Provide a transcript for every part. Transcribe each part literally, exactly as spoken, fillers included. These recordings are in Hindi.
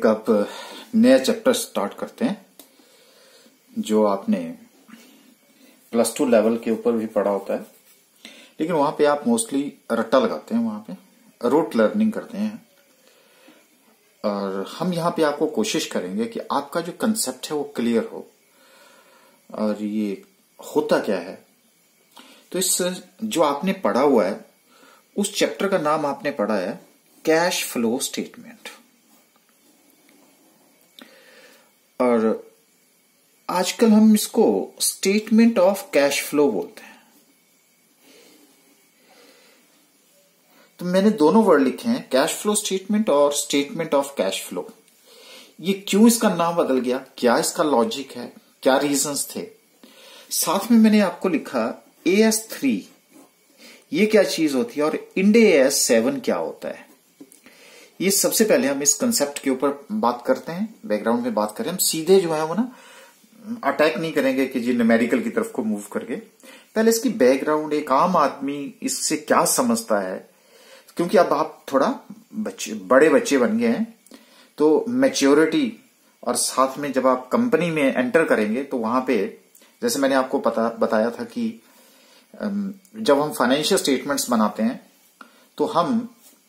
एक आप नया चैप्टर स्टार्ट करते हैं जो आपने प्लस टू लेवल के ऊपर भी पढ़ा होता है, लेकिन वहां पे आप मोस्टली रट्टा लगाते हैं, वहां पे रूट लर्निंग करते हैं। और हम यहाँ पे आपको कोशिश करेंगे कि आपका जो कंसेप्ट है वो क्लियर हो और ये होता क्या है। तो इस जो आपने पढ़ा हुआ है उस चैप्टर का नाम आपने पढ़ा है कैश फ्लो स्टेटमेंट, और आजकल हम इसको स्टेटमेंट ऑफ कैश फ्लो बोलते हैं। तो मैंने दोनों वर्ड लिखे हैं, कैश फ्लो स्टेटमेंट और स्टेटमेंट ऑफ कैश फ्लो। ये क्यों इसका नाम बदल गया, क्या इसका लॉजिक है, क्या रीजंस थे। साथ में मैंने आपको लिखा ए एस थ्री ये क्या चीज होती है और इंड ए एस सेवन क्या होता है। ये सबसे पहले हम इस कंसेप्ट के ऊपर बात करते हैं, बैकग्राउंड में बात करें। हम सीधे जो है वो ना अटैक नहीं करेंगे कि जी न्यूमेरिकल की तरफ को मूव करके, पहले इसकी बैकग्राउंड, एक आम आदमी इससे क्या समझता है। क्योंकि अब आप थोड़ा बच्चे बड़े बच्चे बन गए हैं, तो मैच्योरिटी और साथ में जब आप कंपनी में एंटर करेंगे तो वहां पे जैसे मैंने आपको पता बताया था कि जब हम फाइनेंशियल स्टेटमेंट्स बनाते हैं तो हम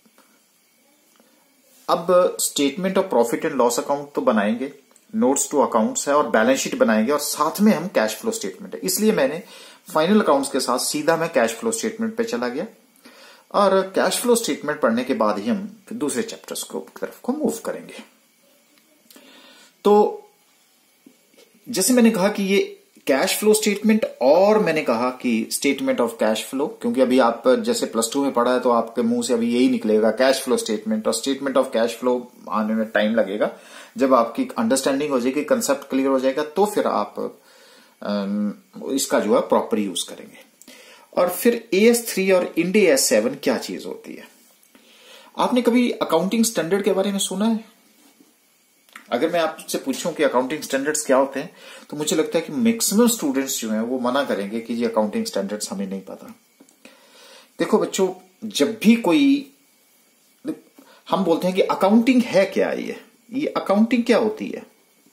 अब statement of profit and loss account तो बनाएंगे, नोट्स टू अकाउंट्स है और बैलेंस शीट बनाएंगे, और साथ में हम कैश फ्लो स्टेटमेंट है। इसलिए मैंने फाइनल अकाउंट्स के साथ सीधा मैं कैश फ्लो स्टेटमेंट पे चला गया, और कैश फ्लो स्टेटमेंट पढ़ने के बाद ही हम फिर दूसरे चैप्टर्स को तरफ को मूव करेंगे। तो जैसे मैंने कहा कि ये कैश फ्लो स्टेटमेंट, और मैंने कहा कि स्टेटमेंट ऑफ कैश फ्लो, क्योंकि अभी आप जैसे प्लस टू में पढ़ा है तो आपके मुंह से अभी यही निकलेगा कैश फ्लो स्टेटमेंट, और स्टेटमेंट ऑफ कैश फ्लो आने में टाइम लगेगा। जब आपकी अंडरस्टैंडिंग हो जाएगी, कंसेप्ट क्लियर हो जाएगा, तो फिर आप इसका जो है प्रॉपर यूज करेंगे। और फिर ए एस थ्री और इंड ए एस सेवन क्या चीज होती है। आपने कभी अकाउंटिंग स्टैंडर्ड के बारे में सुना है? अगर मैं आपसे पूछूं कि अकाउंटिंग स्टैंडर्ड्स क्या होते हैं तो मुझे लगता है कि मैक्सिमम स्टूडेंट्स जो हैं वो मना करेंगे कि ये अकाउंटिंग स्टैंडर्ड्स हमें नहीं पता। देखो बच्चों, जब भी कोई हम बोलते हैं कि अकाउंटिंग है क्या, ये ये अकाउंटिंग क्या होती है।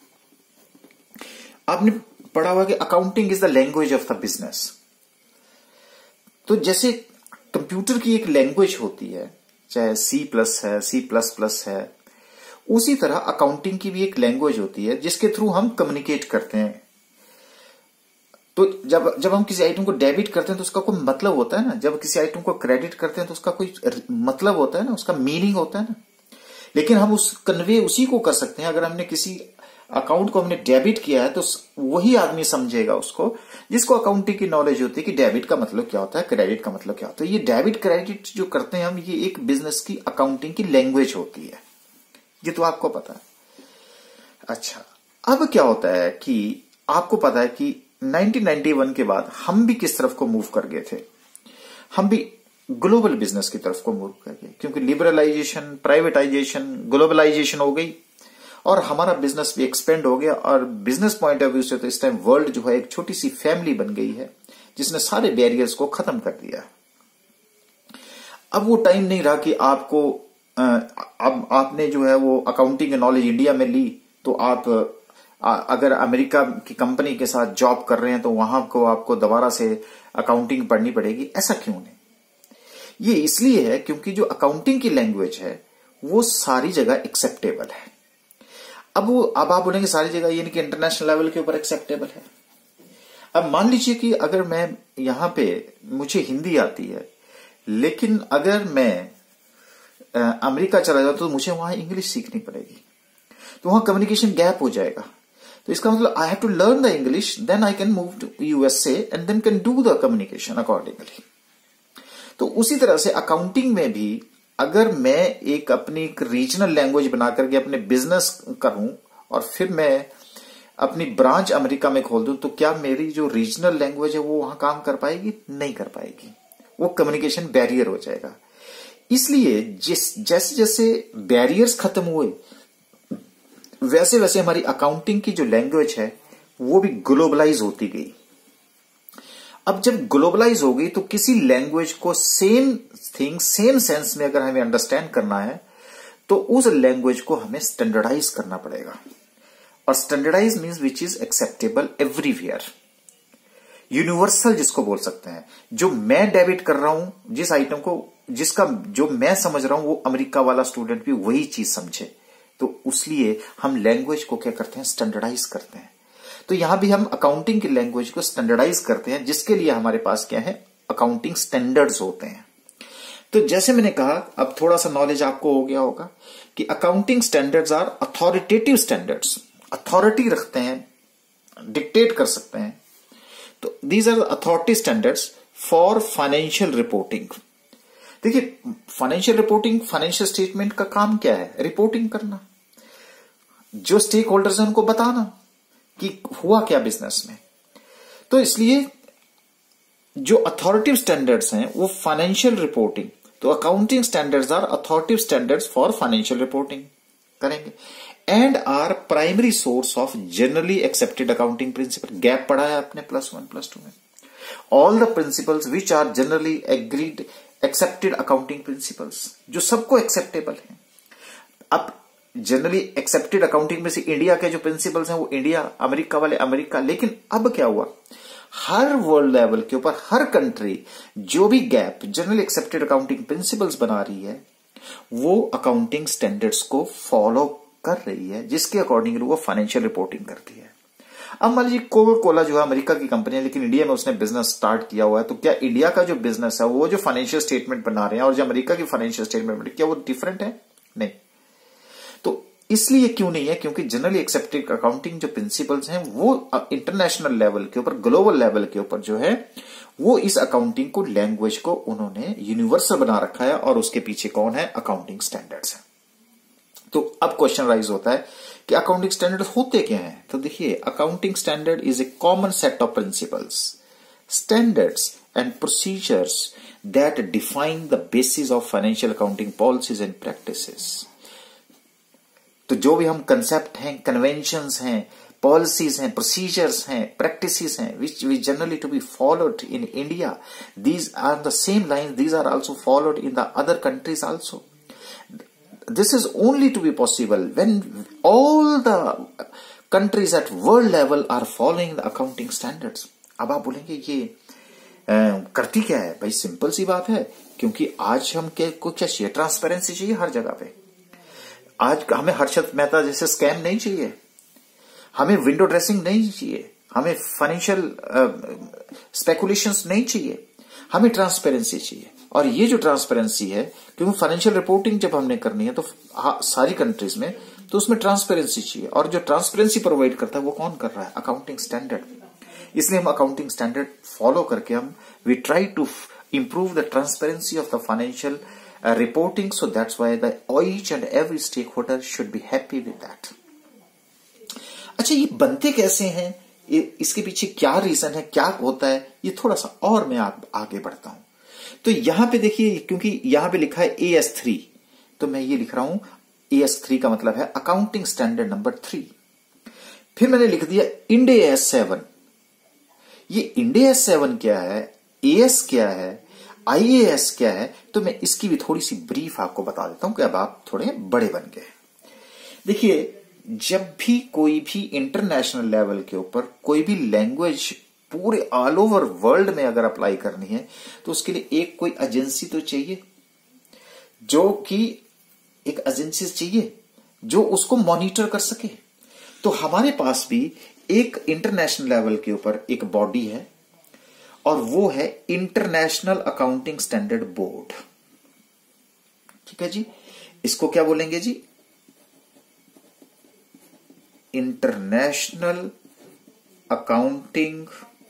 आपने पढ़ा हुआ कि accounting is the language of the business. तो जैसे कंप्यूटर की एक लैंग्वेज होती है, चाहे सी प्लस है, सी प्लस प्लस है, उसी तरह अकाउंटिंग की भी एक लैंग्वेज होती है जिसके थ्रू हम कम्युनिकेट करते हैं। तो जब जब हम किसी आइटम को डेबिट करते हैं तो उसका कोई मतलब होता है ना, जब किसी आइटम को क्रेडिट करते हैं तो उसका कोई मतलब होता है ना, उसका मीनिंग होता है ना। लेकिन हम उस कन्वे उसी को कर सकते हैं, अगर हमने किसी अकाउंट को हमने डेबिट किया है तो वही आदमी समझेगा उसको जिसको अकाउंटिंग की नॉलेज होती है कि डेबिट का मतलब क्या होता है, क्रेडिट का मतलब क्या होता है। ये डेबिट क्रेडिट जो करते हैं हम, ये एक बिजनेस की अकाउंटिंग की लैंग्वेज होती है, ये तो आपको पता है। अच्छा, अब क्या होता है कि आपको पता है कि नाइनटीन नाइंटी वन के बाद हम भी किस तरफ को मूव कर गए थे, हम भी ग्लोबल बिजनेस की तरफ को मूव कर गए, क्योंकि लिबरलाइजेशन, प्राइवेटाइजेशन, ग्लोबलाइजेशन हो गई और हमारा बिजनेस भी एक्सपेंड हो गया। और बिजनेस पॉइंट ऑफ व्यू से तो इस टाइम वर्ल्ड जो है एक छोटी सी फैमिली बन गई है जिसने सारे बैरियर्स को खत्म कर दिया। अब वो टाइम नहीं रहा कि आपको अब आपने जो है वो अकाउंटिंग नॉलेज इंडिया में ली तो आप अगर अमेरिका की कंपनी के साथ जॉब कर रहे हैं तो वहां को आपको दोबारा से अकाउंटिंग पढ़नी पड़ेगी। ऐसा क्यों नहीं? ये इसलिए है क्योंकि जो अकाउंटिंग की लैंग्वेज है वो सारी जगह एक्सेप्टेबल है। अब वो अब आप बोलेंगे सारी जगह, यानी कि इंटरनेशनल लेवल के ऊपर एक्सेप्टेबल है। अब मान लीजिए कि अगर मैं यहां पे मुझे हिंदी आती है, लेकिन अगर मैं अमेरिका चला जाता तो मुझे वहां इंग्लिश सीखनी पड़ेगी, तो वहां कम्युनिकेशन गैप हो जाएगा। तो इसका मतलब I have to learn the English, then I can move to USA and then can do the communication accordingly. तो उसी तरह से अकाउंटिंग में भी अगर मैं एक अपनी एक रीजनल लैंग्वेज बना करके अपने बिजनेस करूं और फिर मैं अपनी ब्रांच अमेरिका में खोल दूं, तो क्या मेरी जो रीजनल लैंग्वेज है वो वहां काम कर पाएगी? नहीं कर पाएगी, वो कम्युनिकेशन बैरियर हो जाएगा। इसलिए जिस जैसे जैसे बैरियर्स खत्म हुए वैसे वैसे हमारी अकाउंटिंग की जो लैंग्वेज है वो भी ग्लोबलाइज होती गई। अब जब ग्लोबलाइज हो गई तो किसी लैंग्वेज को सेम थिंग सेम सेंस में अगर हमें अंडरस्टैंड करना है तो उस लैंग्वेज को हमें स्टैंडर्डाइज करना पड़ेगा। और standardise means which is acceptable everywhere, universal जिसको बोल सकते हैं। जो मैं डेबिट कर रहा हूं, जिस आइटम को, जिसका जो मैं समझ रहा हूं, वो अमेरिका वाला स्टूडेंट भी वही चीज समझे। तो उसलिए हम लैंग्वेज को क्या करते हैं, स्टैंडर्डाइज करते हैं। तो यहां भी हम अकाउंटिंग की लैंग्वेज को स्टैंडर्डाइज करते हैं, जिसके लिए हमारे पास क्या है, अकाउंटिंग स्टैंडर्ड्स होते हैं। तो जैसे मैंने कहा, अब थोड़ा सा नॉलेज आपको हो गया होगा कि accounting standards are authoritative standards, authority रखते हैं, डिक्टेट कर सकते हैं। तो these are authority standards for financial reporting. देखिए, फाइनेंशियल रिपोर्टिंग, फाइनेंशियल स्टेटमेंट का काम क्या है, रिपोर्टिंग करना, जो स्टेक होल्डर्स हैं उनको बताना कि हुआ क्या बिजनेस में। तो इसलिए जो अथॉरिटिव स्टैंडर्ड्स हैं वो फाइनेंशियल रिपोर्टिंग, तो accounting standards are authoritative standards for financial reporting करेंगे, and are primary source of generally accepted accounting principle. GAAP पढ़ा है आपने प्लस वन प्लस टू में। All the principles which are generally agreed accepted accounting principles, जो सबको एक्सेप्टेबल है। अब जनरली एक्सेप्टेड अकाउंटिंग में से इंडिया के जो प्रिंसिपल्स हैं वो इंडिया, अमेरिका वाले अमेरिका। लेकिन अब क्या हुआ, हर वर्ल्ड लेवल के ऊपर हर कंट्री जो भी GAAP generally accepted accounting principles बना रही है, वो अकाउंटिंग स्टैंडर्ड्स को फॉलो कर रही है, जिसके अकॉर्डिंगली वो फाइनेंशियल रिपोर्टिंग करती है। अब मान लीजिए कोका कोला जो है अमेरिका की कंपनी है, लेकिन इंडिया में उसने बिजनेस स्टार्ट किया हुआ है, तो क्या इंडिया का जो बिजनेस है वो जो फाइनेंशियल स्टेटमेंट बना रहे हैं और जो अमेरिका की फाइनेंशियल स्टेटमेंट, क्या वो डिफरेंट है? नहीं। तो इसलिए क्यों नहीं है, क्योंकि जनरली एक्सेप्टेड अकाउंटिंग जो प्रिंसिपल्स हैं वो इंटरनेशनल लेवल के ऊपर, ग्लोबल लेवल के ऊपर जो है वो इस अकाउंटिंग को, लैंग्वेज को उन्होंने यूनिवर्सल बना रखा है, और उसके पीछे कौन है, अकाउंटिंग स्टैंडर्ड्स है। तो अब क्वेश्चन राइज होता है कि अकाउंटिंग स्टैंडर्ड होते क्या हैं। तो देखिए, accounting standard is a common set of principles, standards and procedures that define the basis of financial accounting policies and practices. तो जो भी हम कंसेप्ट हैं, कन्वेंशंस हैं, पॉलिसीज हैं, प्रोसीजर्स हैं, प्रैक्टिसेस हैं, which we generally to be followed in India, these are the same line, these are also followed in the other countries also. This is only to be possible when all the countries at world level are following the accounting standards. अब आप बोलेंगे ये आ, करती क्या है भाई? सिंपल सी बात है, क्योंकि आज हम क्या को क्या चाहिए, ट्रांसपेरेंसी चाहिए हर जगह पे। आज हमें हर्षद मेहता जैसे स्कैम नहीं चाहिए, हमें विंडो ड्रेसिंग नहीं चाहिए, हमें फाइनेंशियल स्पेकुलेशंस नहीं चाहिए, हमें ट्रांसपेरेंसी चाहिए। और ये जो ट्रांसपेरेंसी है, क्योंकि फाइनेंशियल रिपोर्टिंग जब हमने करनी है तो सारी कंट्रीज में, तो उसमें ट्रांसपेरेंसी चाहिए, और जो ट्रांसपेरेंसी प्रोवाइड करता है वो कौन कर रहा है, अकाउंटिंग स्टैंडर्ड। इसलिए हम अकाउंटिंग स्टैंडर्ड फॉलो करके हम we try to improve the transparency of the financial reporting, so that's why the each and every stakeholder should be happy with that. अच्छा, ये बनते कैसे हैं, ये इसके पीछे क्या रीजन है, क्या होता है, ये थोड़ा सा और मैं आप आगे बढ़ता हूं। तो यहां पे देखिए, क्योंकि यहां पे लिखा है ए एस थ्री, तो मैं ये लिख रहा हूं ए एस थ्री का मतलब है अकाउंटिंग स्टैंडर्ड नंबर थ्री। फिर मैंने लिख दिया इंडे एस सेवन। ये इंडे एस सेवन क्या है, ए एस क्या है, आई ए एस क्या है, तो मैं इसकी भी थोड़ी सी ब्रीफ आपको बता देता हूं कि अब आप थोड़े बड़े बन गए। देखिए, जब भी कोई भी इंटरनेशनल लेवल के ऊपर कोई भी लैंग्वेज पूरे ऑल ओवर वर्ल्ड में अगर अप्लाई करनी है, तो उसके लिए एक कोई एजेंसी तो चाहिए, जो कि एक एजेंसी चाहिए जो उसको मॉनिटर कर सके। तो हमारे पास भी एक इंटरनेशनल लेवल के ऊपर एक बॉडी है, और वो है इंटरनेशनल अकाउंटिंग स्टैंडर्ड बोर्ड। ठीक है जी, इसको क्या बोलेंगे जी, इंटरनेशनल अकाउंटिंग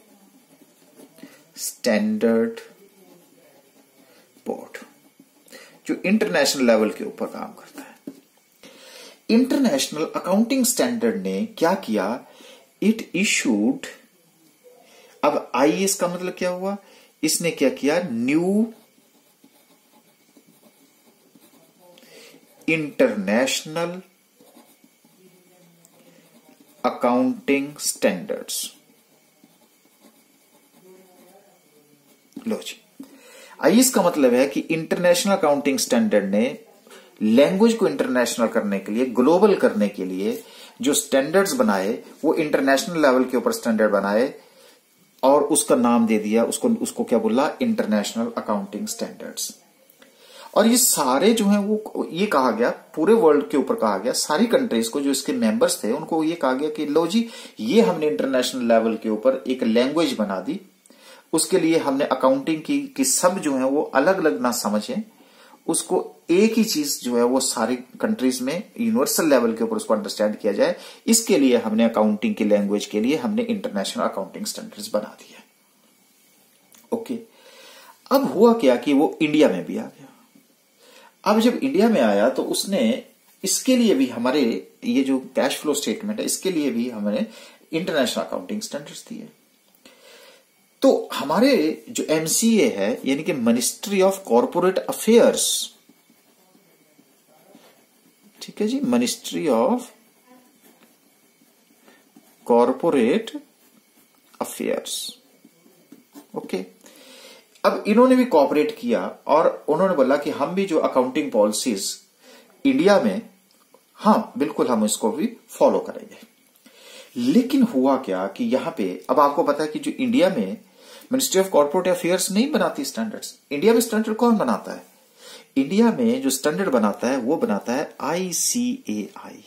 स्टैंडर्ड बोर्ड, जो इंटरनेशनल लेवल के ऊपर काम करता है। इंटरनेशनल अकाउंटिंग स्टैंडर्ड ने क्या किया, इट इशूड, अब आई ए एस का मतलब क्या हुआ, इसने क्या किया, न्यू इंटरनेशनल अकाउंटिंग स्टैंडर्ड्स। लो जी, आई ए एस का मतलब है कि इंटरनेशनल अकाउंटिंग स्टैंडर्ड ने लैंग्वेज को इंटरनेशनल करने के लिए, ग्लोबल करने के लिए जो स्टैंडर्ड्स बनाए वो इंटरनेशनल लेवल के ऊपर स्टैंडर्ड बनाए और उसका नाम दे दिया, उसको उसको क्या बोला, इंटरनेशनल अकाउंटिंग स्टैंडर्ड्स। और ये सारे जो हैं वो ये कहा गया, पूरे वर्ल्ड के ऊपर कहा गया, सारी कंट्रीज को जो इसके मेंबर्स थे उनको ये कहा गया कि लो जी, ये हमने इंटरनेशनल लेवल के ऊपर एक लैंग्वेज बना दी, उसके लिए हमने अकाउंटिंग की कि सब जो है वो अलग अलग ना समझें, उसको एक ही चीज जो है वो सारी कंट्रीज में यूनिवर्सल लेवल के ऊपर उसको अंडरस्टैंड किया जाए। इसके लिए हमने अकाउंटिंग की लैंग्वेज के लिए हमने इंटरनेशनल अकाउंटिंग स्टैंडर्ड्स बना दिए। ओके, अब हुआ क्या कि वो इंडिया में भी आ गया। अब जब इंडिया में आया तो उसने इसके लिए भी हमारे ये जो कैश फ्लो स्टेटमेंट है इसके लिए भी हमने इंटरनेशनल अकाउंटिंग स्टैंडर्ड्स दिए। तो हमारे जो एमसीए है यानी कि मिनिस्ट्री ऑफ कॉरपोरेट अफेयर्स, ठीक है जी, ministry of corporate affairs, okay. अब इन्होंने भी कोऑपरेट किया और उन्होंने बोला कि हम भी जो अकाउंटिंग पॉलिसीज इंडिया में, हाँ बिल्कुल हम इसको भी फॉलो करेंगे। लेकिन हुआ क्या कि यहां पे अब आपको पता है कि जो इंडिया में मिनिस्ट्री ऑफ कॉर्पोरेट अफेयर्स नहीं बनाती स्टैंडर्ड्स। इंडिया में स्टैंडर्ड कौन बनाता है? इंडिया में जो स्टैंडर्ड बनाता है वो बनाता है ICAI,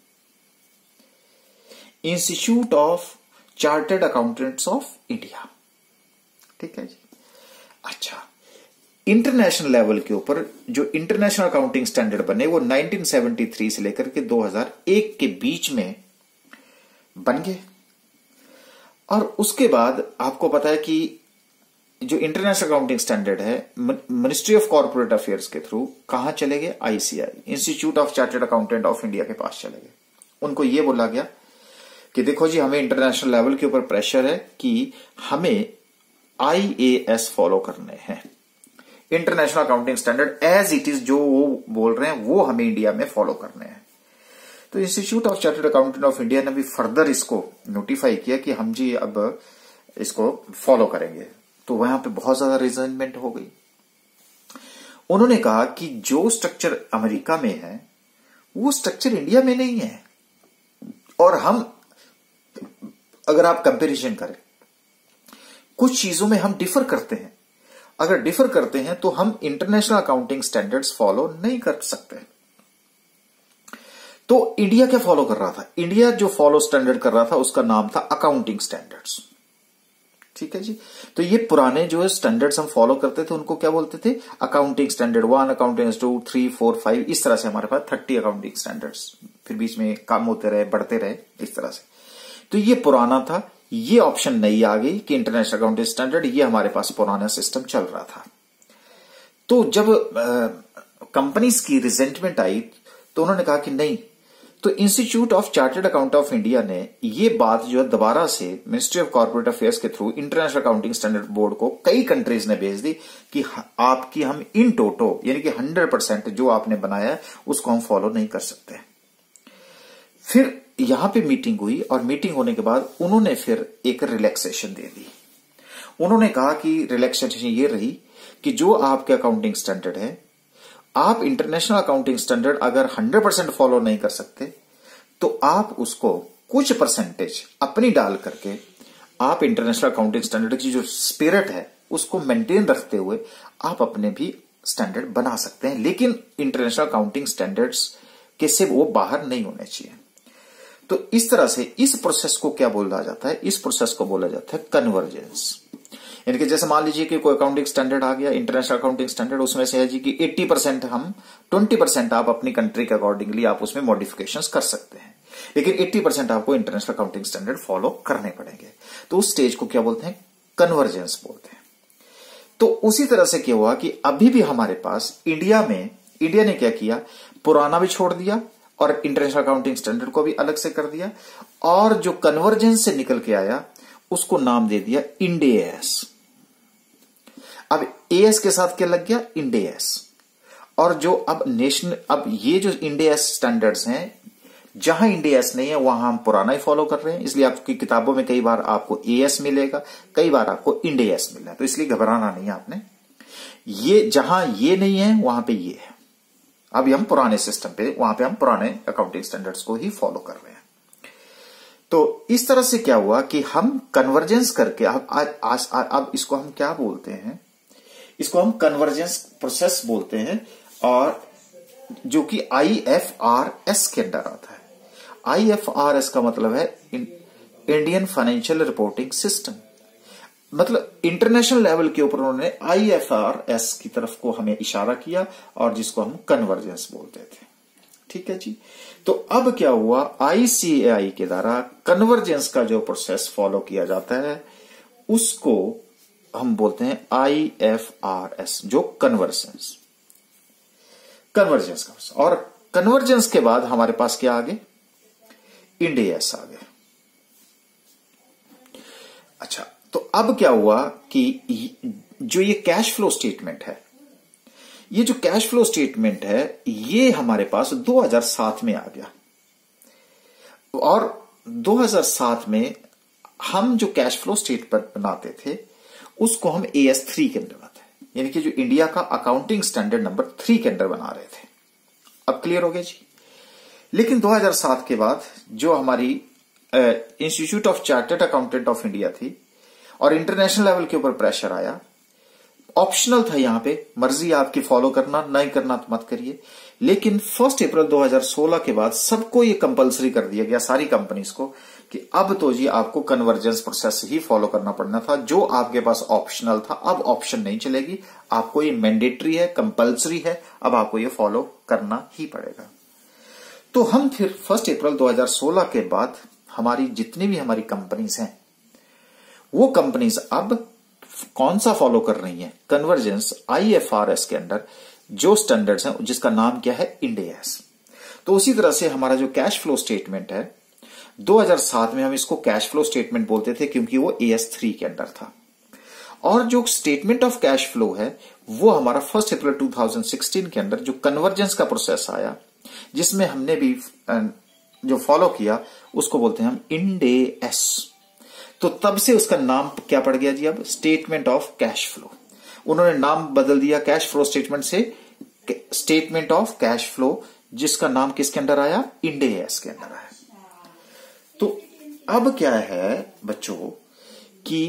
institute of chartered accountants of India, ठीक है जी। अच्छा, इंटरनेशनल लेवल के ऊपर जो इंटरनेशनल अकाउंटिंग स्टैंडर्ड बने वो नाइनटीन सेवेंटी थ्री से लेकर के दो हज़ार एक के बीच में बन गए। और उसके बाद आपको पता है कि जो इंटरनेशनल अकाउंटिंग स्टैंडर्ड है मिनिस्ट्री ऑफ कॉर्पोरेट अफेयर्स के थ्रू कहां चले गए? ICI, institute of chartered accountant of India के पास चले गए। उनको यह बोला गया कि देखो जी, हमें इंटरनेशनल लेवल के ऊपर प्रेशर है कि हमें आईएएस फॉलो करने हैं, international accounting standard as it is जो वो बोल रहे हैं वो हमें इंडिया में फॉलो करने हैं। तो institute of chartered accountant of India ने भी फर्दर इसको नोटिफाई किया कि हम जी अब इसको फॉलो करेंगे। तो वहां पे बहुत ज्यादा रिजनमेंट हो गई। उन्होंने कहा कि जो स्ट्रक्चर अमेरिका में है वो स्ट्रक्चर इंडिया में नहीं है। और हम अगर आप कंपैरिजन करें, कुछ चीजों में हम डिफर करते हैं। अगर डिफर करते हैं तो हम इंटरनेशनल अकाउंटिंग स्टैंडर्ड्स फॉलो नहीं कर सकते। तो इंडिया क्या फॉलो कर रहा था? इंडिया जो फॉलो स्टैंडर्ड कर रहा था उसका नाम था अकाउंटिंग स्टैंडर्ड्स, ठीक है जी। तो ये पुराने जो स्टैंडर्ड्स हम फॉलो करते थे उनको क्या बोलते थे? Accounting standard one, accounting two, three, four, five, इस तरह से हमारे पास थर्टी अकाउंटिंग स्टैंडर्ड्स, फिर बीच में कम होते रहे, बढ़ते रहे, इस तरह से। तो ये पुराना था। ये ऑप्शन नई आ गई कि इंटरनेशनल अकाउंटिंग स्टैंडर्ड, ये हमारे पास पुराना सिस्टम चल रहा था। तो जब कंपनीज की रिजेंटमेंट आई तो उन्होंने कहा कि नहीं, तो institute of chartered account of India ने ये बात जो है दोबारा से मिनिस्ट्री ऑफ कॉर्पोरेट अफेयर्स के through international accounting standard board को कई कंट्रीज ने भेज दी कि आपकी हम इन टोटो यानी कि हंड्रेड परसेंट जो आपने बनाया है उसको हम फॉलो नहीं कर सकते। फिर यहां पे मीटिंग हुई और मीटिंग होने के बाद उन्होंने फिर एक रिलैक्सेशन दे दी। उन्होंने कहा कि रिलैक्सेशन ये रही कि जो आपके अकाउंटिंग स्टैंडर्ड है, आप इंटरनेशनल अकाउंटिंग स्टैंडर्ड अगर हंड्रेड परसेंट फॉलो नहीं कर सकते तो आप उसको कुछ परसेंटेज अपनी डाल करके आप इंटरनेशनल अकाउंटिंग स्टैंडर्ड की जो स्पिरिट है उसको मेंटेन रखते हुए आप अपने भी स्टैंडर्ड बना सकते हैं, लेकिन इंटरनेशनल अकाउंटिंग स्टैंडर्ड्स के से वो बाहर नहीं होने चाहिए। तो इस तरह से इस प्रोसेस को क्या बोला जाता है? इस प्रोसेस को बोला जाता है कन्वर्जेंस। यानी कि जैसे मान लीजिए कि कोई अकाउंटिंग स्टैंडर्ड आ गया, इंटरनेशनल अकाउंटिंग स्टैंडर्ड, उसमें से है जी कि अस्सी परसेंट हम, बीस परसेंट आप अपनी कंट्री के अकॉर्डिंगली आप उसमें मॉडिफिकेशंस कर सकते हैं, लेकिन अस्सी परसेंट आपको इंटरनेशनल अकाउंटिंग स्टैंडर्ड फॉलो करने पड़ेंगे। तो उस स्टेज को क्या बोलते हैं? कन्वर्जेंस बोलते हैं। तो उसी तरह से क्या हुआ कि अभी भी हमारे पास इंडिया में, इंडिया ने क्या किया, पुराना भी छोड़ दिया और इंटरनेशनल अकाउंटिंग स्टैंडर्ड को भी अलग से कर दिया, और जो कन्वर्जेंस से निकल के आया उसको नाम दे दिया इंडेएस। अब एएस के साथ क्या लग गया? इंडेएस। और जो अब नेशनल, अब ये जो इंडेएस स्टैंडर्ड्स हैं, जहां इंडेएस नहीं है वहां हम पुराना ही फॉलो कर रहे हैं, इसलिए आपकी किताबों में कई बार आपको एएस मिलेगा, कई बार आपको इंडेएस मिलेगा। तो इसलिए घबराना नहीं है आपने, ये जहां ये नहीं है वहां पे ये है। अभी हम पुराने सिस्टम पे, वहां पे हम पुराने अकाउंटिंग स्टैंडर्ड्स को ही फॉलो कर रहे हैं। तो इस तरह से क्या हुआ कि हम कन्वर्जेंस करके अब आज अब इसको हम क्या बोलते हैं, इसको हम कन्वर्जेंस प्रोसेस बोलते हैं, और जो कि आई एफ आर एस के अंदर आता है। आई एफ आर एस का मतलब है इंडियन फाइनेंशियल रिपोर्टिंग सिस्टम, मतलब इंटरनेशनल लेवल के ऊपर उन्होंने आई एफ आर एस की तरफ को हमें इशारा किया, और जिसको हम कन्वर्जेंस बोलते थे। ठीक है जी। तो अब क्या हुआ, आई सी ए आई के द्वारा कन्वर्जेंस का जो प्रोसेस फॉलो किया जाता है उसको हम बोलते हैं आई एफ आर एस, जो कन्वर्जेंस कन्वर्जेंस का। और कन्वर्जेंस के बाद हमारे पास क्या आ गए, इंड ए एस आ गए। अच्छा, तो अब क्या हुआ कि जो ये कैश फ्लो स्टेटमेंट है, ये जो कैश फ्लो स्टेटमेंट है ये हमारे पास दो हज़ार सात में आ गया, और दो हज़ार सात में हम जो कैश फ्लो स्टेटमेंट बनाते थे उसको हम ए एस थ्री के अंदर बनाते हैं, यानी कि जो इंडिया का अकाउंटिंग स्टैंडर्ड नंबर थ्री के अंदर बना रहे थे। अब क्लियर हो गया जी। लेकिन दो हज़ार सात के बाद जो हमारी institute of chartered accountant of India थी, और इंटरनेशनल लेवल के ऊपर प्रेशर आया, ऑप्शनल था यहां पे, मर्जी आपकी फॉलो करना, नहीं करना तो मत करिए, लेकिन फर्स्ट अप्रैल दो हज़ार सोलह के बाद सबको ये कंपलसरी कर दिया गया, सारी कंपनीज को, कि अब तो जी आपको कन्वर्जेंस प्रोसेस ही फॉलो करना पड़ना था। जो आपके पास ऑप्शनल था अब ऑप्शन नहीं चलेगी, आपको ये मैंडेटरी है, कंपलसरी है, अब आपको ये फॉलो करना ही पड़ेगा। तो हम फिर फर्स्ट अप्रैल दो हज़ार सोलह के बाद हमारी जितनी भी हमारी कंपनीज हैं, वो कंपनीज अब कौन सा फॉलो कर रही हैं, convergence I F R S के अंदर जो स्टैंडर्ड्स हैं, जिसका नाम क्या है, इंड ए एस। तो उसी तरह से हमारा जो कैश फ्लो स्टेटमेंट है दो हज़ार सात में हम इसको कैश फ्लो स्टेटमेंट बोलते थे, क्योंकि वो ए एस थ्री के अंदर था। और जो स्टेटमेंट ऑफ कैश फ्लो है वो हमारा फर्स्ट अप्रैल दो हज़ार सोलह के अंदर जो कन्वर्जेंस का प्रोसेस आया, जिसमें हमने भी जो फॉलो किया उसको बोलते हैं हम इंड ए एस। तो तब से उसका नाम क्या पड़ गया जी, अब स्टेटमेंट ऑफ कैश फ्लो। उन्होंने नाम बदल दिया कैश फ्लो स्टेटमेंट से स्टेटमेंट ऑफ कैश फ्लो, जिसका नाम किसके अंदर आया, इंड ए एस के अंदर आया। तो अब क्या है बच्चों कि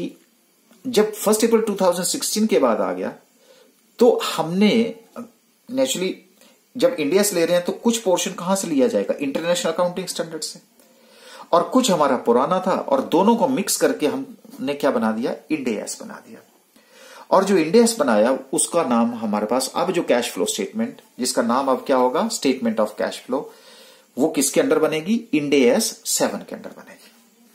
जब फर्स्ट अप्रैल दो हज़ार सोलह के बाद आ गया, तो हमने नेचुरली जब इंडिया से ले रहे हैं तो कुछ पोर्शन कहां से लिया जाएगा, इंटरनेशनल अकाउंटिंग स्टैंडर्ड से, और कुछ हमारा पुराना था, और दोनों को मिक्स करके हमने क्या बना दिया, इंड ए एस बना दिया। और जो इंड ए एस बनाया उसका नाम हमारे पास अब जो कैश फ्लो स्टेटमेंट, जिसका नाम अब क्या होगा, स्टेटमेंट ऑफ कैश फ्लो, वो किसके अंडर बनेगी, इंड ए एस सेवन के अंडर बनेगी।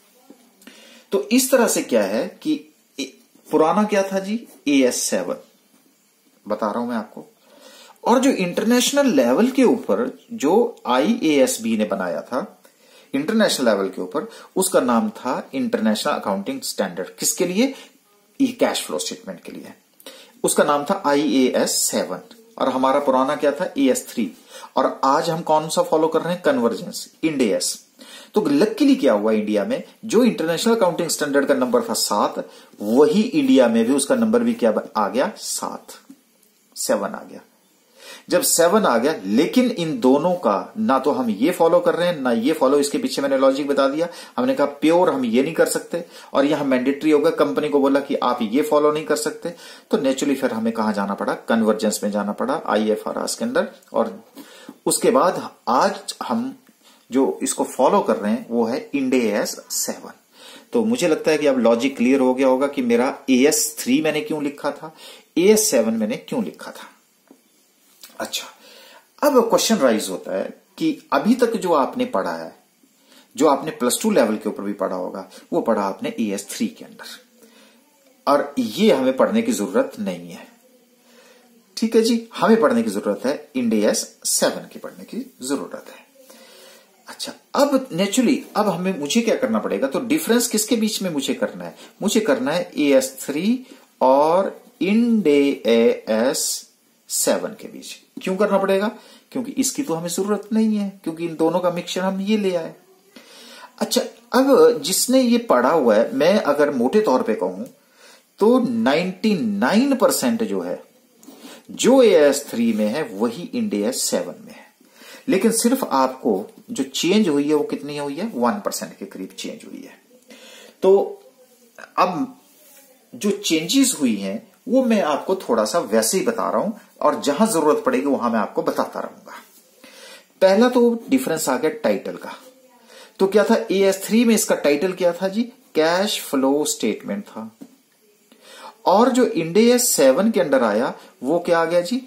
तो इस तरह से क्या है कि पुराना क्या था जी, ए एस सेवन बता रहा हूं मैं आपको, और जो इंटरनेशनल लेवल के ऊपर जो आई ए एस बी ने बनाया था इंटरनेशनल लेवल के ऊपर, उसका नाम था इंटरनेशनल अकाउंटिंग स्टैंडर्ड। किसके लिए, ये कैश फ्लो स्टेटमेंट के लिए। उसका नाम था आई ए एस सेवन, और हमारा पुराना क्या था, ए एस थ्री। और आज हम कौन सा फॉलो कर रहे हैं, कन्वर्जेंस, इंड ए एस। तो लकीली क्या हुआ, इंडिया में जो इंटरनेशनल अकाउंटिंग स्टैंडर्ड का नंबर था सात, वही इंडिया में भी उसका नंबर भी क्या आ गया, सात, सेवन आ गया। जब सेवन आ गया, लेकिन इन दोनों का ना तो हम ये फॉलो कर रहे हैं ना ये फॉलो, इसके पीछे मैंने लॉजिक बता दिया। हमने कहा प्योर हम ये नहीं कर सकते, और यहां मैंडेटरी होगा, कंपनी को बोला कि आप ये फॉलो नहीं कर सकते, तो नेचुरली फिर हमें कहां जाना पड़ा, कन्वर्जेंस में जाना पड़ा, आई एफ आर एस के अंदर। और उसके बाद आज हम जो इसको फॉलो कर रहे हैं वो है इंड ए एस सेवन। तो मुझे लगता है कि अब लॉजिक क्लियर हो गया होगा कि मेरा ए एस थ्री मैंने क्यों लिखा था, ए एस सेवन मैंने क्यों लिखा था। अच्छा, अब क्वेश्चन राइज होता है कि अभी तक जो आपने पढ़ा है, जो आपने प्लस टू लेवल के ऊपर भी पढ़ा होगा, वो पढ़ा आपने ए एस थ्री के अंदर, और ये हमें पढ़ने की जरूरत नहीं है। ठीक है जी, हमें पढ़ने की जरूरत है इंड ए एस सेवन की पढ़ने की जरूरत है। अच्छा, अब नेचुरली अब हमें मुझे क्या करना पड़ेगा, तो डिफरेंस किसके बीच में मुझे करना है, मुझे करना है ए एस थ्री और इंड ए एस सेवन के बीच। क्यों करना पड़ेगा, क्योंकि इसकी तो हमें जरूरत नहीं है, क्योंकि इन दोनों का मिक्सचर हम ये ले आए। अच्छा, अब जिसने ये पढ़ा हुआ है, मैं अगर मोटे तौर पे कहूं तो निन्यानवे परसेंट जो है, जो ए एस थ्री में है वही इंड ए एस सेवन में है, लेकिन सिर्फ आपको जो चेंज हुई है वो कितनी हुई है, वन परसेंट के करीब चेंज हुई है। तो अब जो चेंजेस हुई हैं वो मैं आपको थोड़ा सा वैसे ही बता रहा हूं, और जहां जरूरत पड़ेगी वहां मैं आपको बताता रहूंगा। पहला तो डिफरेंस आ गया टाइटल का। तो क्या था, ए एस थ्री में इसका टाइटल क्या था जी, कैश फ्लो स्टेटमेंट था, और जो इंड ए एस सेवन के अंडर आया वो क्या आ गया जी,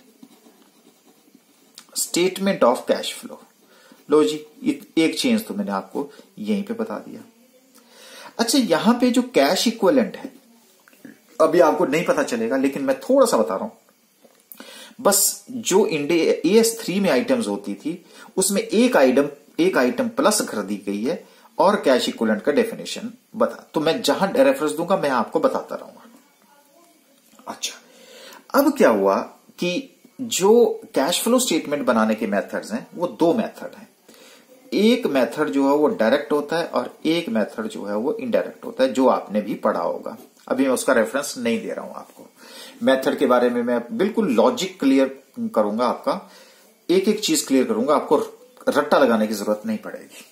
स्टेटमेंट ऑफ कैश फ्लो। लो जी, एक चेंज तो मैंने आपको यहीं पे बता दिया। अच्छा, यहां पे जो कैश इक्विवेलेंट है अभी आपको नहीं पता चलेगा, लेकिन मैं थोड़ा सा बता रहा हूं। बस जो इंड ए एस थ्री में आइटम्स होती थी उसमें एक आइटम एक आइटम प्लस कर दी गई है और कैश इक्विवेलेंट का डेफिनेशन बता, तो मैं जहां रेफरेंस दूंगा मैं आपको बताता रहूंगा। अच्छा, अब क्या हुआ कि जो कैश फ्लो स्टेटमेंट बनाने के मेथड्स हैं वो दो मेथड हैं। एक मेथड जो है वो डायरेक्ट होता है और एक मेथड जो है वो इनडायरेक्ट होता है, जो आपने भी पढ़ा होगा। अभी मैं उसका रेफरेंस नहीं दे रहा हूं आपको। मेथड के बारे में मैं बिल्कुल लॉजिक क्लियर करूंगा, आपका एक एक चीज क्लियर करूंगा, आपको रट्टा लगाने की जरूरत नहीं पड़ेगी।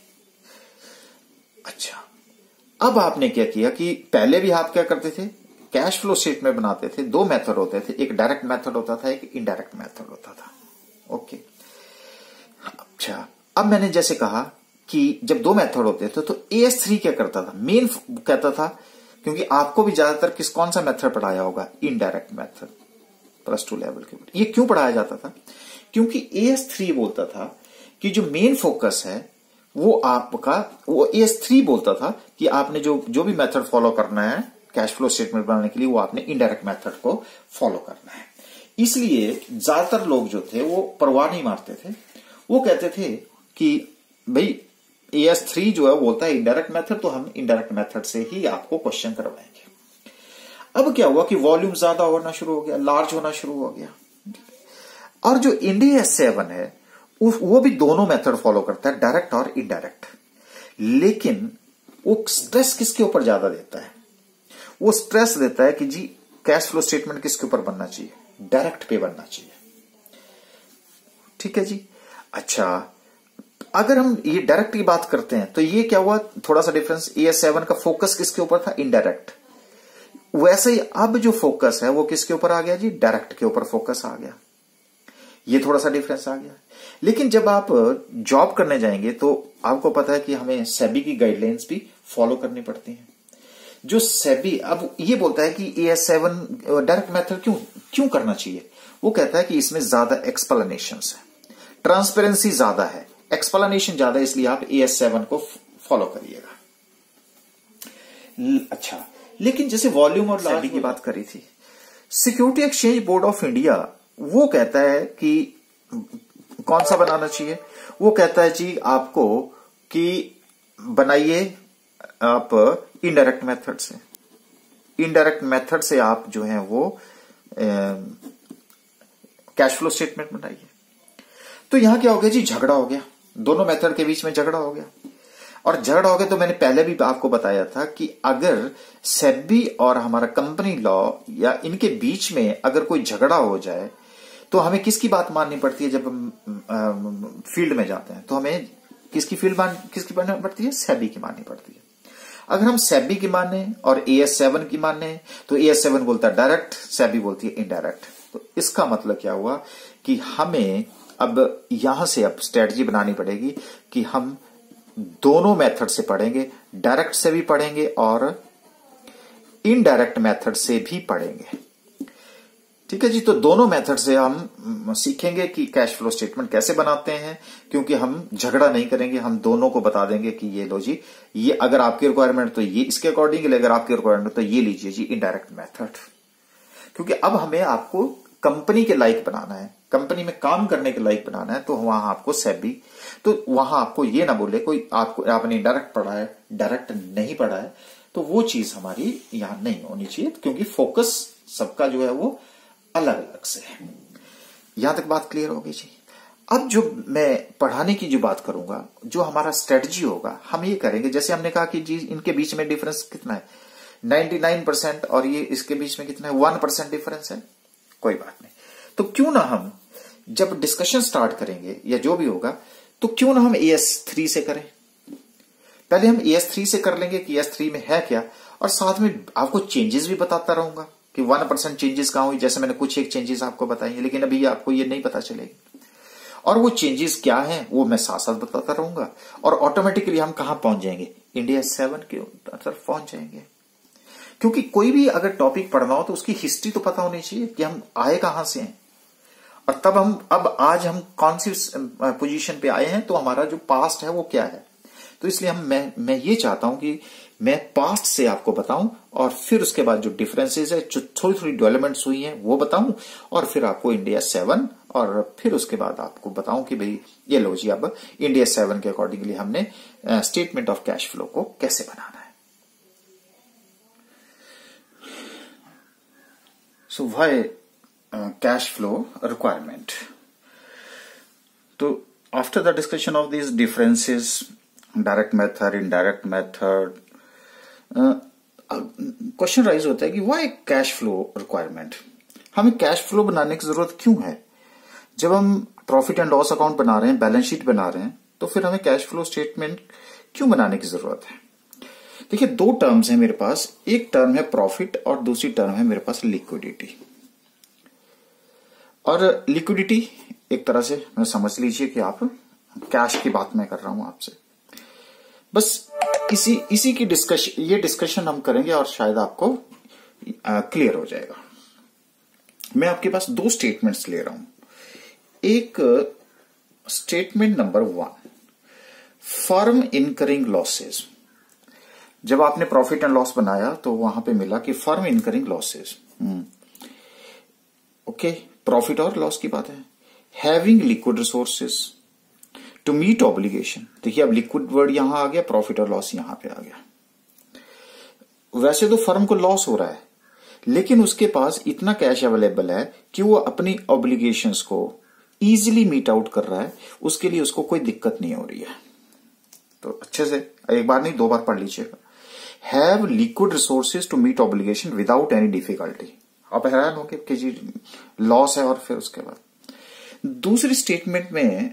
अच्छा, अब आपने क्या किया कि पहले भी आप क्या करते थे, कैश फ्लो स्टेटमेंट बनाते थे। दो मेथड होते थे, एक डायरेक्ट मेथड होता था, एक इनडायरेक्ट मेथड होता था। ओके, अच्छा, अब मैंने जैसे कहा कि जब दो मेथड होते थे तो ए एस थ्री क्या करता था, मेन कहता था, क्योंकि आपको भी ज्यादातर किस कौन सा मेथड पढ़ाया होगा, indirect method plus two level के। ये क्यों पढ़ाया जाता था, क्योंकि ए एस थ्री बोलता था कि जो मेन फोकस है वो आपका, वो ए एस थ्री बोलता था कि आपने जो जो भी मेथड फॉलो करना है कैश फ्लो स्टेटमेंट बनाने के लिए, वो आपने इनडायरेक्ट मेथड को फॉलो करना है। इसलिए ज्यादातर लोग जो थे वो परवाह नहीं मारते थे, वो कहते थे कि भाई ए एस थ्री जो है वो बोलता है इनडायरेक्ट मेथड, तो हम इनडायरेक्ट मेथड से ही आपको क्वेश्चन करवाएंगे। अब क्या हुआ कि वॉल्यूम ज्यादा होना शुरू हो गया, लार्ज होना शुरू हो गया, और जो इंड ए एस सेवन है वो भी दोनों मेथड फॉलो करता है, डायरेक्ट और इनडायरेक्ट। लेकिन वो स्ट्रेस किसके ऊपर ज्यादा देता है, वो स्ट्रेस देता है कि जी कैश फ्लो स्टेटमेंट किसके ऊपर बनना चाहिए, डायरेक्ट पे बनना चाहिए। ठीक है जी। अच्छा, अगर हम ये डायरेक्ट की बात करते हैं तो ये क्या हुआ, थोड़ा सा डिफरेंस, ए एस सेवन का फोकस किसके ऊपर था, इनडायरेक्ट। वैसे ही अब जो फोकस है वो किसके ऊपर आ गया जी, डायरेक्ट के ऊपर फोकस आ गया। ये थोड़ा सा डिफरेंस आ गया। लेकिन जब आप जॉब करने जाएंगे तो आपको पता है कि हमें सेबी की गाइडलाइंस भी फॉलो करनी पड़ती हैं। जो सेबी अब ये बोलता है कि A S seven direct method क्यों क्यों करना चाहिए, वो कहता है कि इसमें ज्यादा एक्सप्लेनेशंस है, ट्रांसपेरेंसी ज्यादा है, एक्सप्लेनेशन ज्यादा है, इसलिए आप ए एस सेवन को फॉलो करिएगा। अच्छा, लेकिन जैसे वॉल्यूम और सेबी की बात करी थी, security exchange board of India वो कहता है कि कौन सा बनाना चाहिए, वो कहता है जी आपको कि बनाइए आप इनडायरेक्ट मेथड से, इनडायरेक्ट मेथड से आप जो है वो कैश फ्लो स्टेटमेंट बनाइए। तो यहां क्या हो गया जी, झगड़ा हो गया, दोनों मेथड के बीच में झगड़ा हो गया। और झगड़ा हो गया तो मैंने पहले भी आपको बताया था कि अगर सेबी और हमारा कंपनी लॉ या इनके बीच में अगर कोई झगड़ा हो जाए तो हमें किसकी बात माननी पड़ती है, जब हम फील्ड में जाते हैं तो हमें किसकी फील्ड मान किसकी माननी पड़ती है, सेबी की माननी पड़ती है। अगर हम सेबी की माने और ए एस सेवन की माने तो ए एस सेवन बोलता है डायरेक्ट, सेबी बोलती है इनडायरेक्ट। तो इसका मतलब क्या हुआ कि हमें अब यहां से अब स्ट्रेटजी बनानी पड़ेगी कि हम दोनों मेथड से पढ़ेंगे, डायरेक्ट से भी पढ़ेंगे और इनडायरेक्ट मेथड से भी पढ़ेंगे। ठीक है जी। तो दोनों मेथड से हम सीखेंगे कि कैश फ्लो स्टेटमेंट कैसे बनाते हैं, क्योंकि हम झगड़ा नहीं करेंगे, हम दोनों को बता देंगे कि ये लो जी, ये अगर आपकी रिक्वायरमेंट तो ये इसके अकॉर्डिंग, अगर आपकी रिक्वायरमेंट तो ये लीजिए जी इनडायरेक्ट मेथड। क्योंकि अब हमें आपको कंपनी के लायक बनाना है, कंपनी में काम करने के लायक बनाना है, तो वहां आपको सेबी, तो वहां आपको ये ना बोले कोई आपको आपने इनडायरेक्ट पढ़ा है डायरेक्ट नहीं पढ़ा है, तो वो चीज हमारी यहां नहीं होनी चाहिए, क्योंकि फोकस सबका जो है वो अलग अलग से है। यहां तक बात क्लियर होगी जी। अब जो मैं पढ़ाने की जो बात करूंगा, जो हमारा स्ट्रेटजी होगा, हम ये करेंगे, जैसे हमने कहा कि जी इनके बीच में डिफरेंस कितना है, निन्यानवे परसेंट, और ये इसके बीच में कितना है, वन परसेंट डिफरेंस है, कोई बात नहीं। तो क्यों ना हम जब डिस्कशन स्टार्ट करेंगे या जो भी होगा तो क्यों ना हम ए एस थ्री से करें। पहले हम ए एस थ्री से कर लेंगे कि ए एस थ्री में है क्या, और साथ में आपको चेंजेस भी बताता रहूंगा कि वन परसेंट चेंजेस कहां हुई। जैसे मैंने कुछ एक चेंजेस आपको बताई है, लेकिन अभी आपको ये नहीं पता चलेगी, और वो चेंजेस क्या हैं वो मैं साथ साथ बताता रहूंगा। और ऑटोमेटिकली हम कहां पहुंच जाएंगे, इंडिया सेवन के तरफ पहुंच जाएंगे। क्योंकि कोई भी अगर टॉपिक पढ़ना हो तो उसकी हिस्ट्री तो पता होनी चाहिए कि हम आए कहां से हैं, और तब हम अब आज हम कौन सी पोजीशन पे आए हैं, तो हमारा जो पास्ट है वो क्या है। तो इसलिए हम मैं मैं ये चाहता हूं कि मैं पास्ट से आपको बताऊं, और फिर उसके बाद जो डिफरेंसेस है, जो थोड़ी थोड़ी डेवलपमेंट्स हुई हैं वो बताऊं, और फिर आपको इंडिया सेवन, और फिर उसके बाद आपको बताऊं कि भाई ये लो जी, अब इंडिया सेवन के अकॉर्डिंगली हमने स्टेटमेंट ऑफ कैश फ्लो को कैसे बनाना है। So why cash flow requirement. तो after the discussion of these differences, direct method, indirect method, question raise होता है कि व्हाई कैश फ्लो रिक्वायरमेंट, हमें कैश फ्लो बनाने की जरूरत क्यों है। जब हम प्रॉफिट एंड लॉस अकाउंट बना रहे हैं, बैलेंस शीट बना रहे हैं, तो फिर हमें कैश फ्लो स्टेटमेंट क्यों बनाने की जरूरत है। देखिए, दो टर्म्स है मेरे पास, एक टर्म है प्रॉफिट और दूसरी टर्म है मेरे पास लिक्विडिटी। और लिक्विडिटी एक तरह से मैं समझ लीजिए कि आप कैश की बात मैं कर रहा हूं आपसे, बस इसी इसी की डिस्कशन ये डिस्कशन हम करेंगे और शायद आपको क्लियर हो जाएगा। मैं आपके पास दो स्टेटमेंट्स ले रहा हूं। एक statement number one, firm incurring losses. जब आपने प्रॉफिट एंड लॉस बनाया तो वहां पे मिला कि firm incurring losses, okay, profit और लॉस की बात है। Having liquid resources to meet obligation. देखिए, अब लिक्विड वर्ड यहां आ गया, प्रॉफिट और लॉस यहां पे आ गया। वैसे तो फर्म को लॉस हो रहा है, लेकिन उसके पास इतना कैश अवेलेबल है कि वो अपनी ऑब्लिगेशंस को इजीली मीट आउट कर रहा है, उसके लिए उसको कोई दिक्कत नहीं हो रही है। तो अच्छे से एक बार नहीं दो बार पढ़ लीजिएगा। Have liquid resources to meet obligation without any difficulty. आप हैरान हो कि जी लॉस है, और फिर उसके बाद दूसरी स्टेटमेंट में,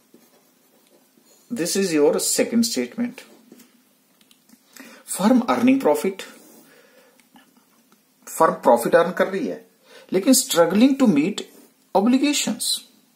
this is your second statement, firm earning profit. Firm profit earn कर रही है लेकिन स्ट्रगलिंग टू मीट ऑब्लिगेशंस।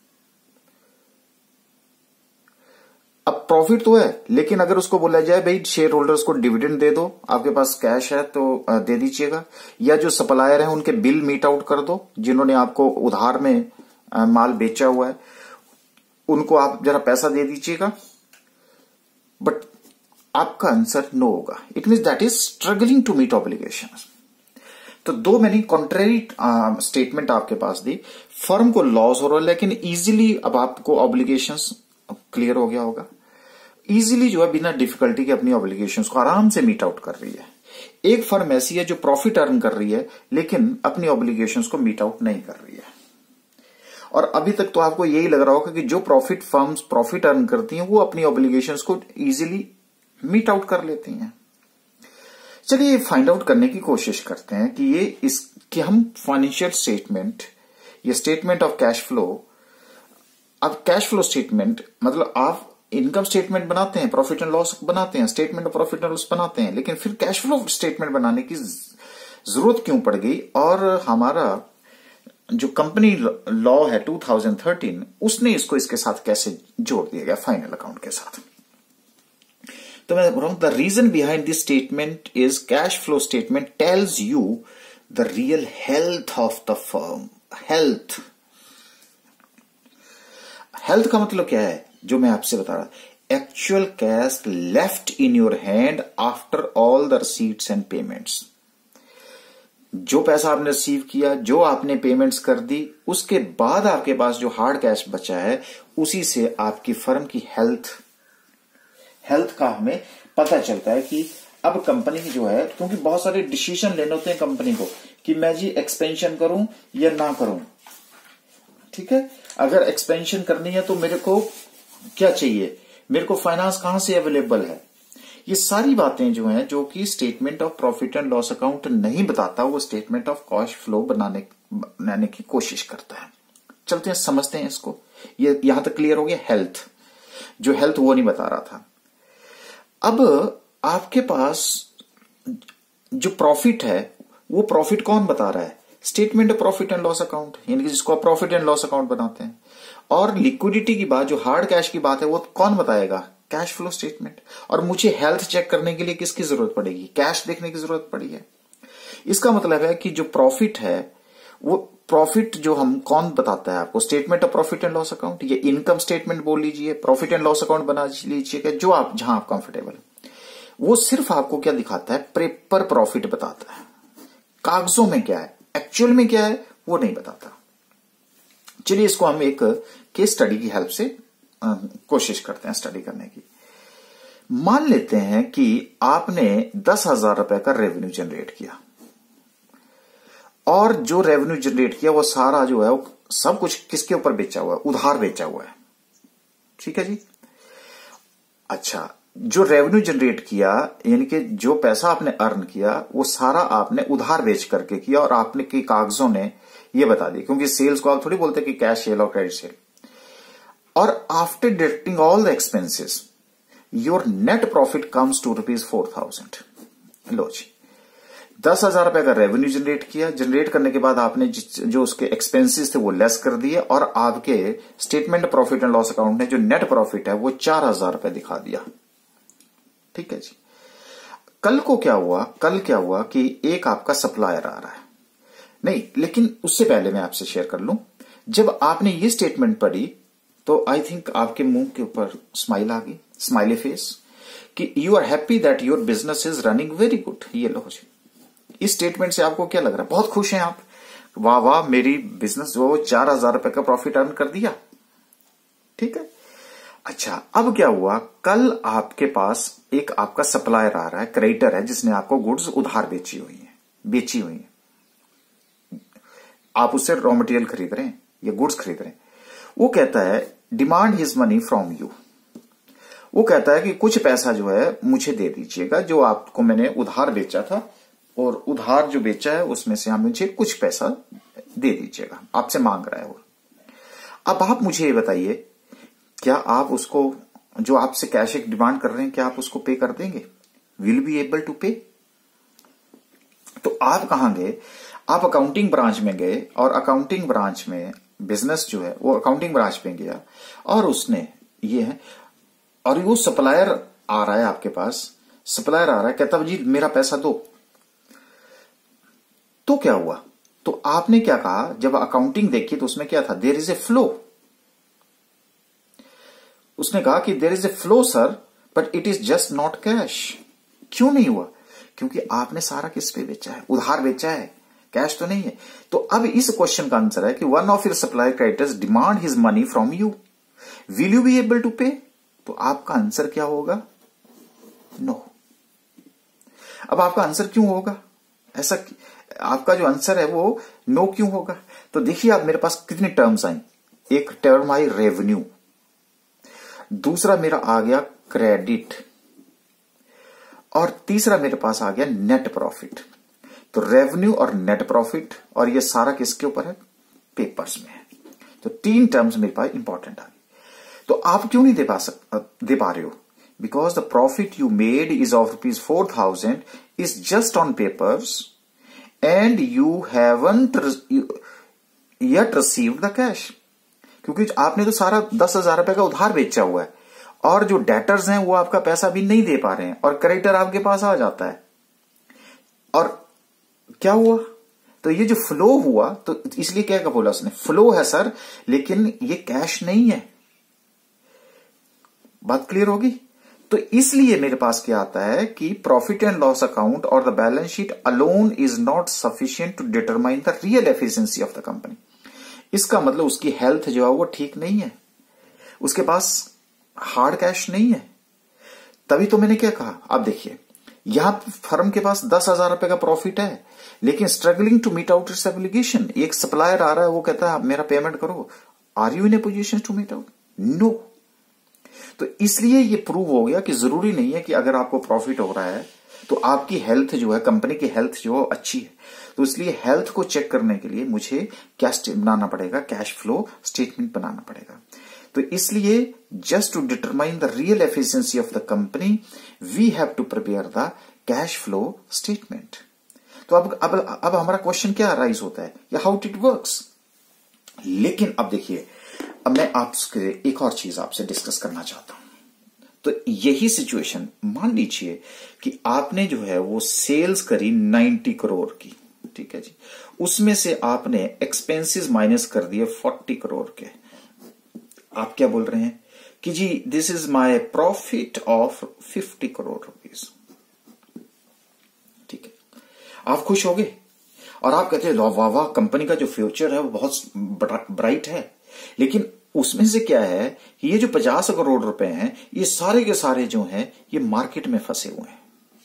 अब प्रॉफिट तो है, लेकिन अगर उसको बोला जाए भाई शेयर होल्डर्स को डिविडेंड दे दो, आपके पास कैश है तो दे दीजिएगा, या जो सप्लायर है उनके बिल मीट आउट कर दो, जिन्होंने आपको उधार में माल बेचा हुआ है उनको आप जरा पैसा दे दीजिएगा, बट आपका आंसर नो होगा। It means that is struggling to meet obligations. तो दो मैंने कॉन्ट्रेरी स्टेटमेंट आपके पास दी। फर्म को लॉस हो रहा है लेकिन इजीली अब आपको ऑब्लिगेशंस क्लियर हो गया होगा, इजीली जो है बिना डिफिकल्टी के अपनी ऑब्लिगेशंस को आराम से मीट आउट कर रही है। एक फर्म ऐसी है जो प्रॉफिट अर्न कर रही है लेकिन अपनी ऑब्लिगेशंस को मीट आउट नहीं कर रही है। और अभी तक तो आपको यही लग रहा होगा कि जो प्रॉफिट फर्म्स प्रॉफिट अर्न करती हैं वो अपनी ऑब्लिगेशंस को इजीली मीट आउट कर लेती हैं। चलिए फाइंड आउट करने की कोशिश करते हैं कि ये इस कि हम फाइनेंशियल स्टेटमेंट, ये स्टेटमेंट ऑफ कैश फ्लो, अब कैश फ्लो स्टेटमेंट मतलब आप इनकम स्टेटमेंट बनाते हैं, प्रॉफिट एंड लॉस बनाते हैं, statement of profit and loss बनाते हैं, लेकिन फिर कैश फ्लो स्टेटमेंट बनाने की जरूरत क्यों पड़ गई। और हमारा जो कंपनी लॉ है टू थाउजेंड थर्टीन, उसने इसको इसके साथ कैसे जोड़ दिया गया फाइनल अकाउंट के साथ। तो मैं बोल रहा हूं the reason behind this statement is cash flow statement tells you the real health of the firm. Health health का मतलब क्या है, जो मैं आपसे बता रहा, actual cash left in your hand after all the receipts and payments. जो पैसा आपने रिसीव किया, जो आपने पेमेंट्स कर दी, उसके बाद आपके पास जो हार्ड कैश बचा है, उसी से आपकी फर्म की हेल्थ हेल्थ का हमें पता चलता है कि अब कंपनी जो है, क्योंकि बहुत सारे डिसीजन लेने होते हैं कंपनी को कि मैं जी एक्सपेंशन करूं या ना करूं। ठीक है, अगर एक्सपेंशन करनी है तो मेरे को क्या चाहिए, मेरे को फाइनेंस कहां से अवेलेबल है, ये सारी बातें जो हैं, जो कि statement of profit and loss account नहीं बताता, वो स्टेटमेंट ऑफ कैश फ्लो बनाने बनाने की कोशिश करता है। चलते हैं समझते हैं इसको। ये यहां तक क्लियर हो गया। हेल्थ, जो हेल्थ वो नहीं बता रहा था। अब आपके पास जो प्रॉफिट है वो प्रॉफिट कौन बता रहा है? Statement of profit and loss account, यानी कि जिसको आप प्रॉफिट एंड लॉस अकाउंट बनाते हैं। और लिक्विडिटी की बात, जो हार्ड कैश की बात है, वो कौन बताएगा? Cash flow statement. और मुझे हेल्थ चेक करने के लिए किसकी जरूरत पड़ेगी? कैश देखने की जरूरत पड़ी है। इसका मतलब है कि जो प्रॉफिट है वो प्रॉफिट जो हम कौन बताता है आपको? Statement of profit and loss account, ये इनकम स्टेटमेंट बोल लीजिए, प्रॉफिट एंड लॉस अकाउंट बना लीजिएगा, जो आप जहां आप कंफर्टेबल है। वो सिर्फ आपको क्या दिखाता है? पेपर प्रॉफिट बताता है। कागजों में क्या है, एक्चुअल में क्या है, वो नहीं बताता। चलिए इसको हम एक केस स्टडी की हेल्प से आ, कोशिश करते हैं स्टडी करने की। मान लेते हैं कि आपने दस हजार रुपए का रेवेन्यू जनरेट किया, और जो रेवेन्यू जनरेट किया वो सारा जो है वो सब कुछ किसके ऊपर बेचा हुआ है? उधार बेचा हुआ है। ठीक है जी। अच्छा, जो रेवेन्यू जनरेट किया, यानी कि जो पैसा आपने अर्न किया, वो सारा आपने उधार बेच करके किया, और आपने के कागजों ने ये बता दिया, क्योंकि सेल्स को आप थोड़ी बोलते कि कैश सेल और क्रेडिट सेल। और after deducting all the expenses your net profit comes to rupees four thousand. लो जी, दस हजार रुपए का रेवेन्यू जनरेट किया। जनरेट करने के बाद आपने जो उसके एक्सपेंसेस थे वो लेस कर दिए, और आपके statement profit and loss account ने जो नेट प्रॉफिट है वो चार हजार रुपए दिखा दिया। ठीक है जी। कल को क्या हुआ? कल क्या हुआ कि एक आपका सप्लायर आ रहा है, नहीं लेकिन उससे पहले मैं आपसे शेयर कर लूं, जब आपने ये स्टेटमेंट पढ़ी तो आई थिंक आपके मुंह के ऊपर स्माइल आ गई, स्माइली फेस, कि you are happy that your business is running very good. ये लो जी, इस स्टेटमेंट से आपको क्या लग रहा है? बहुत खुश हैं आप, वाह वाह, मेरी बिजनेस जो चार हजार रुपए का प्रॉफिट अर्न कर दिया। ठीक है। अच्छा, अब क्या हुआ? कल आपके पास एक आपका सप्लायर आ रहा है, क्रेडिटर है, जिसने आपको गुड्स उधार बेची हुई है बेची हुई है आप उससे रॉ मटेरियल खरीद रहे हैं या गुड्स खरीद रहे हैं। वो कहता है demand his money from you. वो कहता है कि कुछ पैसा जो है मुझे दे दीजिएगा, जो आपको मैंने उधार बेचा था, और उधार जो बेचा है उसमें से हम मुझे कुछ पैसा दे दीजिएगा, आपसे मांग रहा है वो। अब आप मुझे ये बताइए, क्या आप उसको, जो आपसे कैश एक डिमांड कर रहे हैं, क्या आप उसको पे कर देंगे? Will be able to pay? तो आप कहां गए? आप अकाउंटिंग ब्रांच में गए, और अकाउंटिंग ब्रांच में बिजनेस जो है वो अकाउंटिंग ब्रांच में गया, और उसने ये है, और वो सप्लायर आ रहा है आपके पास, सप्लायर आ रहा है, कहता जी मेरा पैसा दो। तो क्या हुआ? तो आपने क्या कहा? जब अकाउंटिंग देखी तो उसमें क्या था? There is a flow. उसने कहा कि there is a flow sir, but it is just not cash. क्यों नहीं हुआ? क्योंकि आपने सारा किस पे बेचा है? उधार बेचा है, कैश तो नहीं है। तो अब इस क्वेश्चन का आंसर है कि one of your supply creditors demand his money from you, will you be able to pay? तो आपका आंसर क्या होगा? नो। अब आपका आंसर क्यों होगा ऐसा? आपका जो आंसर है वो नो क्यों होगा? तो देखिए आप, मेरे पास कितनी टर्म्स आई। एक टर्म आई रेवेन्यू, दूसरा मेरा आ गया क्रेडिट, और तीसरा मेरे पास आ गया नेट प्रॉफिट। तो रेवेन्यू और नेट प्रॉफिट, और ये सारा किसके ऊपर है? पेपर्स में है। तो तीन टर्म्स मेरे पास इंपॉर्टेंट आ गई। तो आप क्यों नहीं दे पा सक दे पा रहे हो? Because the profit you made is of rupees four thousand is just on papers, and you haven't yet received the cash. क्योंकि आपने तो सारा दस हजार रुपए का उधार बेचा हुआ है, और जो डेटर्स हैं वो आपका पैसा भी नहीं दे पा रहे हैं, और क्रेडिटर आपके पास आ जाता है। और क्या हुआ? तो ये जो फ्लो हुआ, तो इसलिए क्या बोला उसने? फ्लो है सर, लेकिन ये कैश नहीं है। बात क्लियर होगी? तो इसलिए मेरे पास क्या आता है कि प्रॉफिट एंड लॉस अकाउंट और the balance sheet alone is not sufficient to determine the real efficiency of the company. इसका मतलब उसकी हेल्थ जो है वो ठीक नहीं है, उसके पास हार्ड कैश नहीं है। तभी तो मैंने क्या कहा, आप देखिए, यहां फर्म के पास दस हजार रुपए का प्रॉफिट है, लेकिन struggling to meet out its obligation. एक सप्लायर आ रहा है, वो कहता है आप मेरा पेमेंट करो। Are you in a position to meet out? No. तो इसलिए ये प्रूव हो गया कि जरूरी नहीं है कि अगर आपको प्रॉफिट हो रहा है तो आपकी हेल्थ जो है, कंपनी की हेल्थ जो है अच्छी है, तो इसलिए हेल्थ को चेक करने के लिए मुझे क्या बनाना पड़ेगा, कैश फ्लो स्टेटमेंट बनाना पड़ेगा। तो इसलिए just to determine the real efficiency of the company we have to prepare the cash flow statement. तो अब अब अब हमारा क्वेश्चन क्या राइज होता है, या हाउ इट वर्क्स। लेकिन अब देखिए, अब मैं आपसे एक और चीज आपसे डिस्कस करना चाहता हूं। तो यही सिचुएशन, मान लीजिए कि आपने जो है वो सेल्स करी नब्बे करोड़ की, ठीक है जी, उसमें से आपने एक्सपेंसेस माइनस कर दिए चालीस करोड़ के। आप क्या बोल रहे हैं कि जी this is my profit of पचास करोड़ रुपीस, ठीक है। आप खुश हो गए और आप कहते हैं वाह वाह, कंपनी का जो फ्यूचर है वो बहुत ब्राइट है। लेकिन उसमें से क्या है कि ये जो पचास करोड़ रुपए हैं, ये सारे के सारे जो हैं ये मार्केट में फंसे हुए हैं।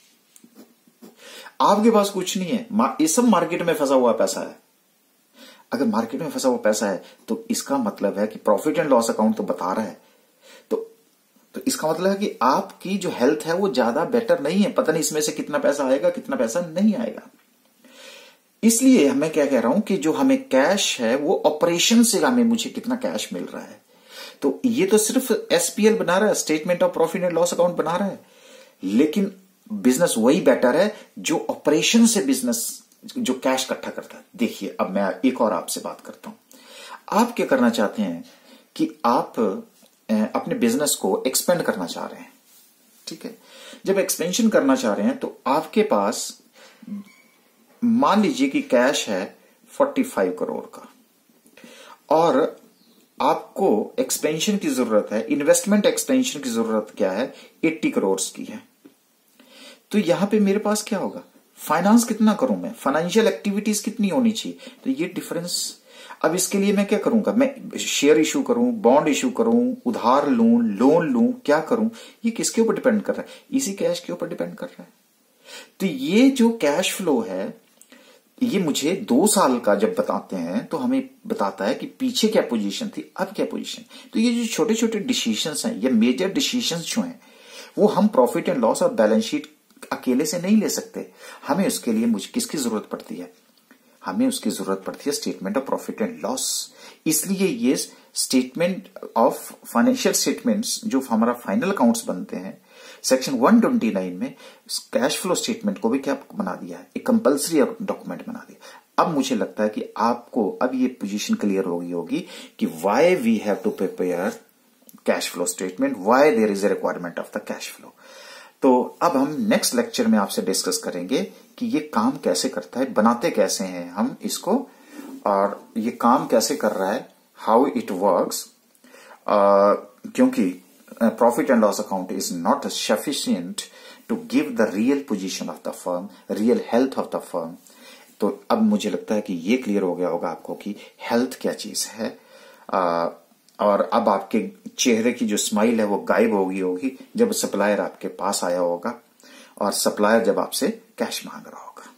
आपके पास कुछ नहीं है, ये सब मार्केट में फंसा हुआ पैसा है। अगर मार्केट में फंसा हुआ पैसा है तो इसका मतलब है कि प्रॉफिट एंड लॉस अकाउंट तो बता रहा है, तो तो इसका मतलब है कि आपकी जो हेल्थ है वो ज्यादा बेटर नहीं है। पता नहीं इसमें से कितना पैसा आएगा, कितना पैसा नहीं आएगा। इसलिए मैं क्या कह रहा हूं कि जो हमें कैश है वो ऑपरेशन से हमें मुझे कितना कैश मिल रहा है। तो ये तो सिर्फ एसपीएल बना रहा है, statement of profit and loss account बना रहा है, लेकिन बिजनेस वही बेटर है जो ऑपरेशन से बिजनेस जो कैश इकट्ठा करता है। देखिए, अब मैं एक और आपसे बात करता हूं। आप क्या करना चाहते हैं कि आप अपने बिजनेस को एक्सपेंड करना चाह रहे हैं, ठीक है। जब एक्सपेंशन करना चाह रहे हैं तो आपके पास मान लीजिए कि कैश है पैंतालीस करोड़ का और आपको एक्सपेंशन की जरूरत है, इन्वेस्टमेंट एक्सपेंशन की जरूरत क्या है, अस्सी करोड़ की है। तो यहां पे मेरे पास क्या होगा, फाइनेंस कितना करूं मैं, फाइनेंशियल एक्टिविटीज कितनी होनी चाहिए। तो ये डिफरेंस, अब इसके लिए मैं क्या करूंगा, मैं शेयर इशू करूं, बॉन्ड इशू करूं, उधार लूं, लोन लूं, क्या करूं, ये किसके ऊपर डिपेंड कर रहा है, इसी कैश के ऊपर डिपेंड कर रहा है। तो ये जो कैश फ्लो है ये मुझे दो साल का जब बताते हैं तो हमें बताता है कि पीछे क्या पोजीशन थी, अब क्या पोजीशन। तो ये जो छोटे छोटे डिसीजंस हैं, ये मेजर डिसीजंस जो हैं, वो हम प्रॉफिट एंड लॉस और बैलेंस शीट अकेले से नहीं ले सकते। हमें उसके लिए मुझे किसकी जरूरत पड़ती है, हमें उसकी जरूरत पड़ती है statement of profit and loss. इसलिए ये स्टेटमेंट ऑफ फाइनेंशियल स्टेटमेंट्स जो हमारा फाइनल अकाउंट्स बनते हैं, सेक्शन एक सौ उनतीस में कैश फ्लो स्टेटमेंट को भी क्या बना दिया है, एक कंपल्सरी डॉक्यूमेंट बना दिया। अब मुझे लगता है कि आपको अब ये पोजीशन क्लियर हो गई होगी कि why we have to prepare cash flow statement, why there is a requirement of the cash flow. तो अब हम नेक्स्ट लेक्चर में आपसे डिस्कस करेंगे कि ये काम कैसे करता है, बनाते कैसे हैं हम इसको, और ये काम कैसे कर रहा है, हाउ इट वर्क्स। क्योंकि profit and loss account is not sufficient to give the real position of the firm, real health of the firm. तो अब मुझे लगता है कि ये क्लियर हो गया होगा आपको कि हेल्थ क्या चीज है, uh, और अब आपके चेहरे की जो स्माइल है वो गायब हो गई होगी जब सप्लायर आपके पास आया होगा और सप्लायर जब आपसे कैश मांग रहा होगा।